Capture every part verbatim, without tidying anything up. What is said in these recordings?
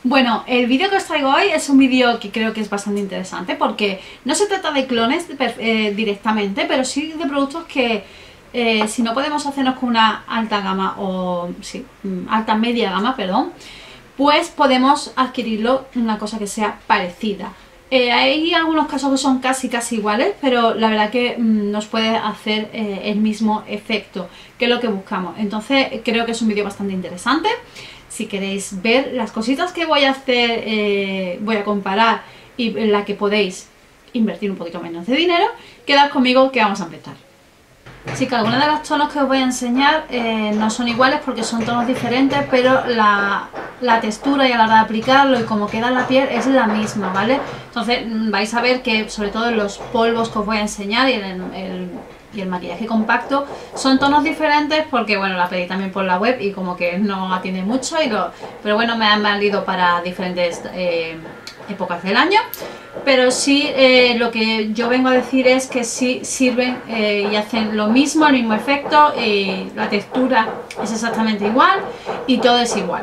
Bueno, el vídeo que os traigo hoy es un vídeo que creo que es bastante interesante porque no se trata de clones eh, directamente, pero sí de productos que eh, si no podemos hacernos con una alta gama o sí, alta media gama, perdón, pues podemos adquirirlo una cosa que sea parecida. Eh, hay algunos casos que son casi casi iguales, pero la verdad que mm, nos puede hacer eh, el mismo efecto, que es lo que buscamos. Entonces creo que es un vídeo bastante interesante. Si queréis ver las cositas que voy a hacer, eh, voy a comparar y en la que podéis invertir un poquito menos de dinero, quedad conmigo que vamos a empezar. Sí, que algunos de los tonos que os voy a enseñar eh, no son iguales porque son tonos diferentes, pero la, la textura y a la hora de aplicarlo y cómo queda en la piel es la misma, ¿vale? Entonces vais a ver que sobre todo en los polvos que os voy a enseñar y en el, el, y el maquillaje compacto son tonos diferentes porque, bueno, la pedí también por la web y como que no atiende mucho, y lo, pero bueno, me han valido para diferentes eh, épocas del año. Pero sí, eh, lo que yo vengo a decir es que sí sirven eh, y hacen lo mismo, el mismo efecto, y la textura es exactamente igual y todo es igual.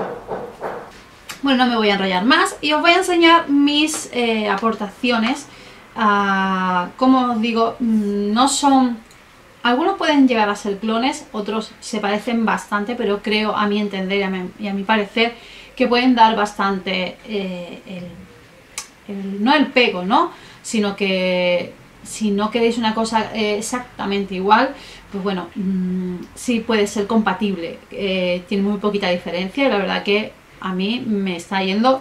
Bueno, no me voy a enrollar más y os voy a enseñar mis eh, aportaciones. Uh, como os digo, no son... Algunos pueden llegar a ser clones, otros se parecen bastante, pero creo, a mi entender y a mi, y a mi parecer, que pueden dar bastante eh, el... El, no el pego, ¿no? Sino que si no queréis una cosa eh, exactamente igual, pues bueno, mmm, sí puede ser compatible. Eh, tiene muy poquita diferencia y la verdad que a mí me está yendo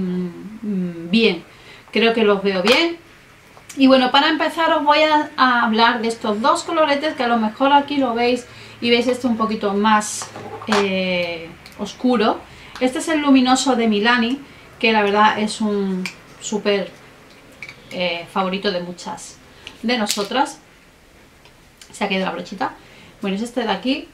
mmm, bien. Creo que los veo bien. Y bueno, para empezar os voy a, a hablar de estos dos coloretes que a lo mejor aquí lo veis y veis este un poquito más eh, oscuro. Este es el luminoso de Milani, que la verdad es un súper eh, favorito de muchas de nosotras. Se ha quedado la brochita. Bueno, es este de aquí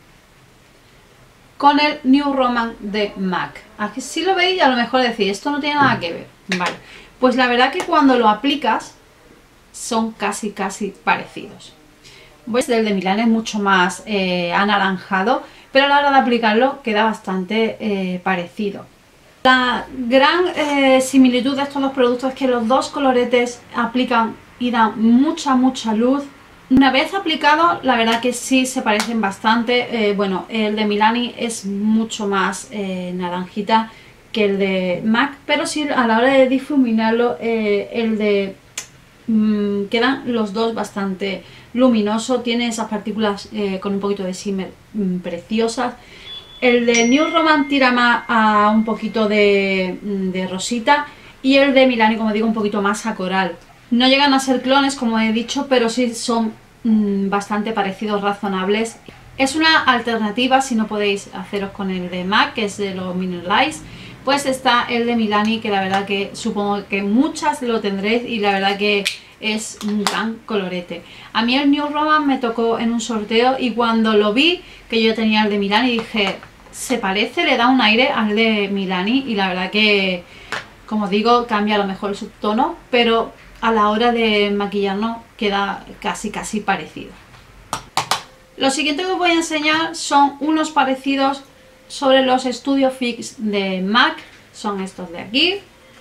con el New Roman de MAC. Aquí si lo veis a lo mejor decís, esto no tiene nada que ver. Vale, pues la verdad que cuando lo aplicas son casi casi parecidos. Pues el de Milani es mucho más eh, anaranjado, pero a la hora de aplicarlo queda bastante eh, parecido. La gran eh, similitud de estos dos productos es que los dos coloretes aplican y dan mucha mucha luz. Una vez aplicado, la verdad que sí se parecen bastante. Eh, bueno, el de Milani es mucho más eh, naranjita que el de MAC, pero sí a la hora de difuminarlo, eh, el de mmm, quedan los dos bastante luminoso. Tiene esas partículas eh, con un poquito de shimmer mmm, preciosas. El de New Roman tira más a un poquito de, de rosita, y el de Milani, como digo, un poquito más a coral. No llegan a ser clones, como he dicho, pero sí son mmm, bastante parecidos, razonables. Es una alternativa si no podéis haceros con el de MAC, que es de los Mineralize. Pues está el de Milani, que la verdad que supongo que muchas lo tendréis y la verdad que es un gran colorete. A mí el New Roman me tocó en un sorteo y cuando lo vi, que yo tenía el de Milani, dije, se parece, le da un aire al de Milani, y la verdad que, como digo, cambia a lo mejor el subtono, pero a la hora de maquillarnos queda casi casi parecido. Lo siguiente que os voy a enseñar son unos parecidos sobre los Studio Fix de MAC. Son estos de aquí.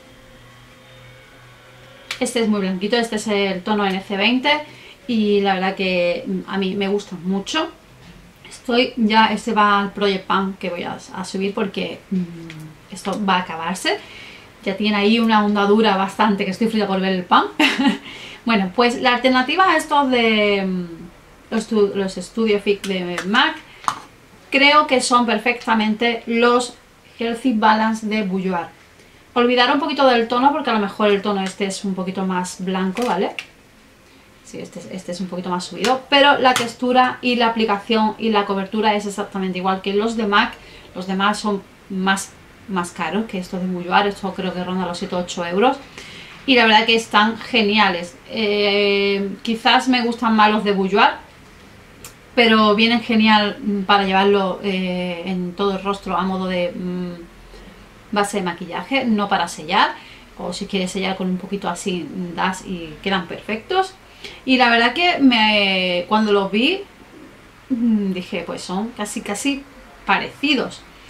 Este es muy blanquito, este es el tono N C veinte y la verdad que a mí me gusta mucho. Estoy ya, este va al Project Pan que voy a, a subir porque mmm, esto va a acabarse. Ya tiene ahí una ondadura bastante que estoy frita por ver el pan. Bueno, pues la alternativa a estos de mmm, los, los Studio Fix de MAC, creo que son perfectamente los Healthy Balance de Boudoir. Olvidar un poquito del tono porque a lo mejor el tono este es un poquito más blanco, ¿vale? Sí, este, este es un poquito más subido, pero la textura y la aplicación y la cobertura es exactamente igual que los de MAC. Los de MAC son más, más caros que estos de Boudoir, esto creo que ronda los siete u ocho euros. Y la verdad que están geniales. Eh, quizás me gustan más los de Boudoir, pero vienen genial para llevarlo eh, en todo el rostro a modo de mmm, base de maquillaje, no para sellar, o si quieres sellar con un poquito así das y quedan perfectos. Y la verdad que me, cuando los vi dije, pues son casi casi parecidos.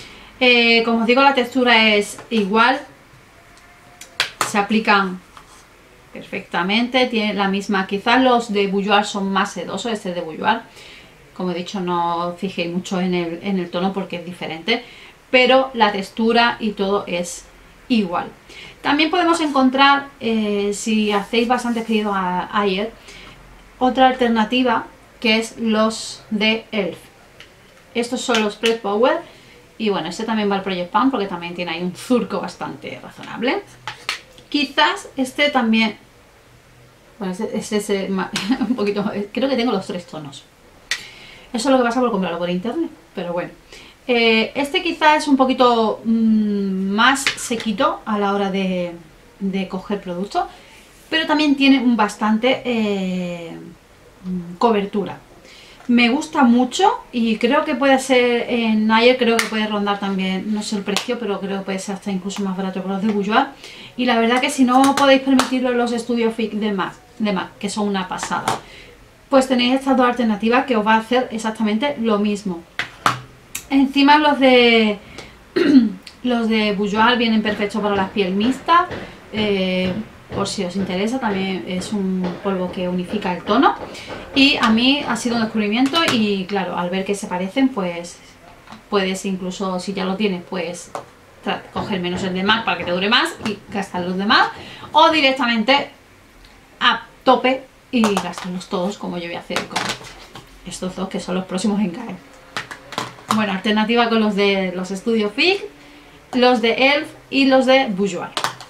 Eh, como os digo, la textura es igual, se aplican perfectamente, tiene la misma. Quizás los de Boudoir son más sedosos, este de Boudoir, como he dicho, no os fijéis mucho en el, en el tono porque es diferente, pero la textura y todo es igual. También podemos encontrar, eh, si hacéis bastantes pedidos a, ayer, otra alternativa que es los de Elf. Estos son los Press Power y bueno, este también va al Project Pan porque también tiene ahí un surco bastante razonable. Quizás este también, bueno, este, este es eh, un poquito, creo que tengo los tres tonos. Eso es lo que pasa por comprarlo por internet, pero bueno. Eh, este quizás es un poquito mmm, más sequito a la hora de, de coger producto, pero también tiene un bastante eh, cobertura. Me gusta mucho y creo que puede ser en Nayer, creo que puede rondar también, no sé el precio, pero creo que puede ser hasta incluso más barato que los de Boudoir. Y la verdad que si no podéis permitirlo los Studio Fix de MAC, de MAC, que son una pasada, pues tenéis estas dos alternativas que os va a hacer exactamente lo mismo. Encima los de los de Boudoir vienen perfectos para las piel mixtas, eh, por si os interesa, también es un polvo que unifica el tono y a mí ha sido un descubrimiento y claro, al ver que se parecen, pues puedes incluso, si ya lo tienes, pues coger menos el de MAC para que te dure más y gastar los de MAC, o directamente a tope y gastarlos todos, como yo voy a hacer con estos dos que son los próximos en caer. Bueno, alternativa con los de los Studio Fix, los de Elf y los de Boudoir.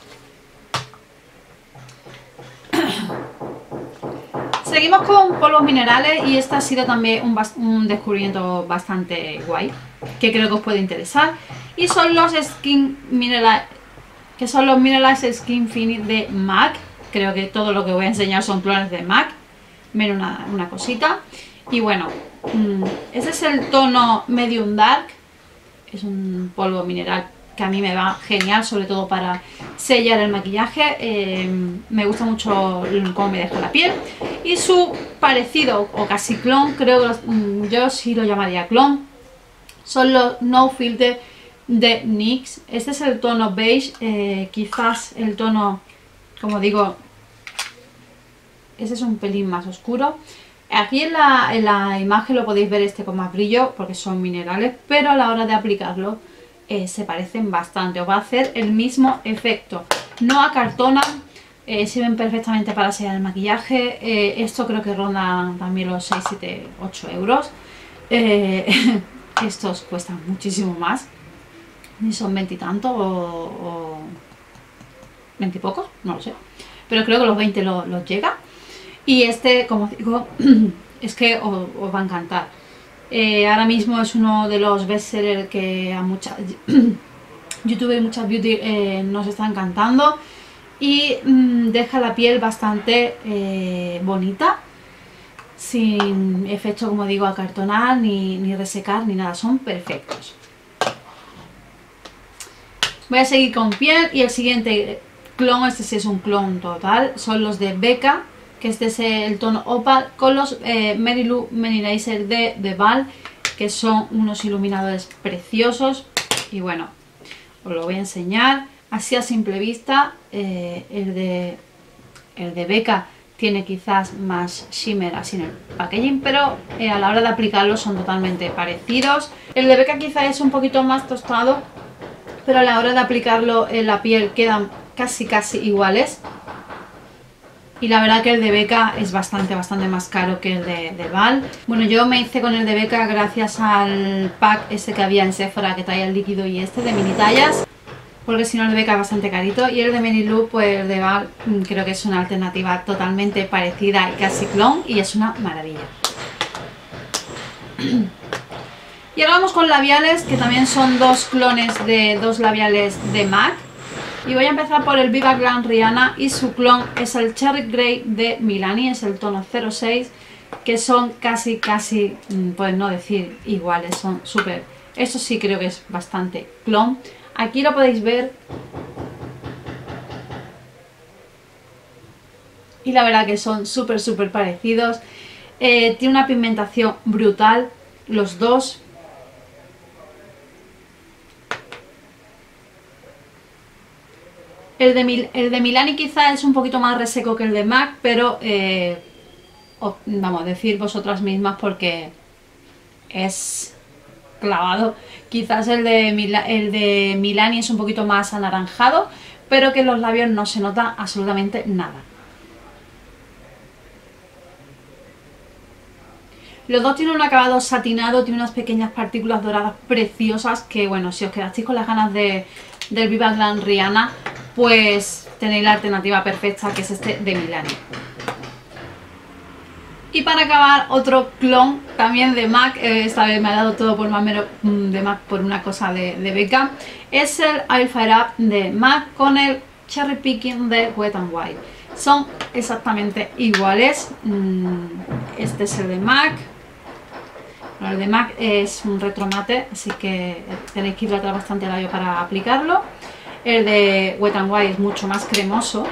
Seguimos con polvos minerales y este ha sido también un, un descubrimiento bastante guay, que creo que os puede interesar. Y son los Skin Mineral, que son los Mineralized Skin Finish de MAC. Creo que todo lo que voy a enseñar son clones de MAC, menos una, una cosita. Y bueno, este es el tono Medium Dark, es un polvo mineral que a mí me va genial, sobre todo para sellar el maquillaje. Eh, me gusta mucho cómo me deja la piel. Y su parecido, o casi clon, creo que los, yo sí lo llamaría clon, son los No Filter de N Y X. Este es el tono beige, eh, quizás el tono, como digo, ese es un pelín más oscuro. Aquí en la, en la imagen lo podéis ver este con más brillo porque son minerales, pero a la hora de aplicarlo eh, se parecen bastante. Os va a hacer el mismo efecto. No acartonan, eh, sirven perfectamente para sellar el maquillaje. Eh, esto creo que ronda también los seis, siete, ocho euros. Eh, estos cuestan muchísimo más. Ni son veinte y tanto o, o veinte y pocos, no lo sé. Pero creo que los veinte los, los llega. Y este, como digo, es que os, os va a encantar. Eh, ahora mismo es uno de los bestsellers que a muchas youtubers y muchas beauty eh, nos está encantando. Y mmm, deja la piel bastante eh, bonita, sin efecto, como digo, acartonar, ni, ni resecar, ni nada. Son perfectos. Voy a seguir con piel y el siguiente clon, este sí es un clon total, son los de Becca, que este es el tono Opal, con los eh, Mary Lou Meninizer de The Ball, que son unos iluminadores preciosos. Y bueno, os lo voy a enseñar así a simple vista. eh, el, de, el de Becca tiene quizás más shimmer así en el packaging, pero eh, a la hora de aplicarlo son totalmente parecidos. El de Becca quizás es un poquito más tostado, pero a la hora de aplicarlo en la piel quedan casi casi iguales. Y la verdad que el de Becca es bastante, bastante más caro que el de, de Val. Bueno, yo me hice con el de Becca gracias al pack este que había en Sephora que traía el líquido y este de mini tallas, porque si no el de Becca es bastante carito. Y el de Mary Lou, pues el de Val creo que es una alternativa totalmente parecida y casi clon, y es una maravilla. Y ahora vamos con labiales, que también son dos clones de dos labiales de MAC. Y voy a empezar por el Viva Glam Rihanna, y su clon es el Cherry Grey de Milani, es el tono cero seis, que son casi, casi, pues no decir iguales, son súper... Esto sí creo que es bastante clon. Aquí lo podéis ver. Y la verdad que son súper, súper parecidos. Eh, tiene una pigmentación brutal, los dos. El de, Mil, el de Milani quizá es un poquito más reseco que el de MAC, pero eh, os, vamos, decir vosotras mismas porque es clavado. Quizás el de, Mila, el de Milani es un poquito más anaranjado, pero que en los labios no se nota absolutamente nada. Los dos tienen un acabado satinado, tiene unas pequeñas partículas doradas preciosas que, bueno, si os quedasteis con las ganas de, del Viva Glam Rihanna, pues tenéis la alternativa perfecta, que es este de Milani. Y para acabar, otro clon también de MAC, eh, esta vez me ha dado todo por más menos de MAC por una cosa de, de beca, es el I'll Fire Up de MAC con el Cherry Picking de Wet n Wild. Son exactamente iguales. Este es el de MAC. Bueno, el de MAC es un retromate, así que tenéis que hidratar bastante el labio para aplicarlo. El de Wet n Wild es mucho más cremoso.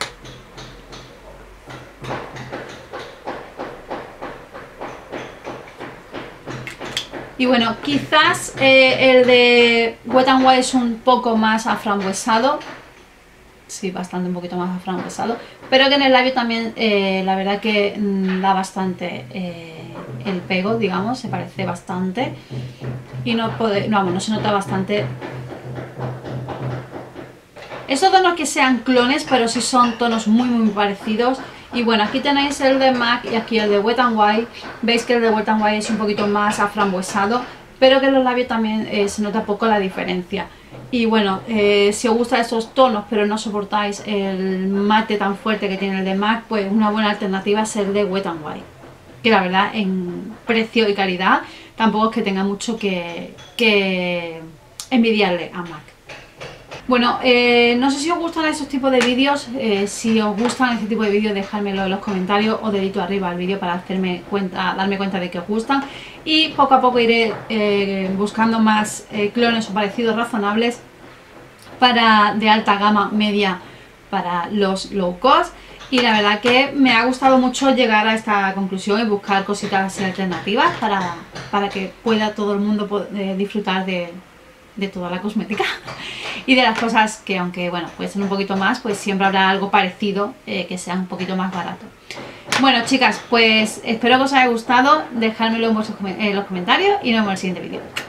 Y bueno, quizás eh, el de Wet n Wild es un poco más aframbuesado. Sí, bastante, un poquito más aframbuesado. Pero que en el labio también, eh, la verdad que mm, da bastante eh, el pego, digamos, se parece bastante. Y no, puede, no, no se nota bastante. Estos dos no es que sean clones, pero sí son tonos muy muy parecidos. Y bueno, aquí tenéis el de MAC y aquí el de Wet n Wild. Veis que el de Wet n Wild es un poquito más aframbuesado, pero que en los labios también eh, se nota poco la diferencia. Y bueno, eh, si os gustan estos tonos pero no soportáis el mate tan fuerte que tiene el de MAC, pues una buena alternativa es el de Wet n Wild, que la verdad en precio y calidad tampoco es que tenga mucho que, que envidiarle a MAC. Bueno, eh, no sé si os gustan esos tipos de vídeos. Eh, si os gustan este tipo de vídeos, dejádmelo en los comentarios o dedito arriba al vídeo para hacerme cuenta, darme cuenta de que os gustan. Y poco a poco iré eh, buscando más eh, clones o parecidos razonables para, de alta gama media para los low cost. Y la verdad que me ha gustado mucho llegar a esta conclusión y buscar cositas alternativas para, para que pueda todo el mundo poder disfrutar de, de toda la cosmética y de las cosas que, aunque bueno, cuesten un poquito más, pues siempre habrá algo parecido eh, que sea un poquito más barato. Bueno, chicas, pues espero que os haya gustado, dejádmelo en, vuestros, en los comentarios y nos vemos en el siguiente vídeo.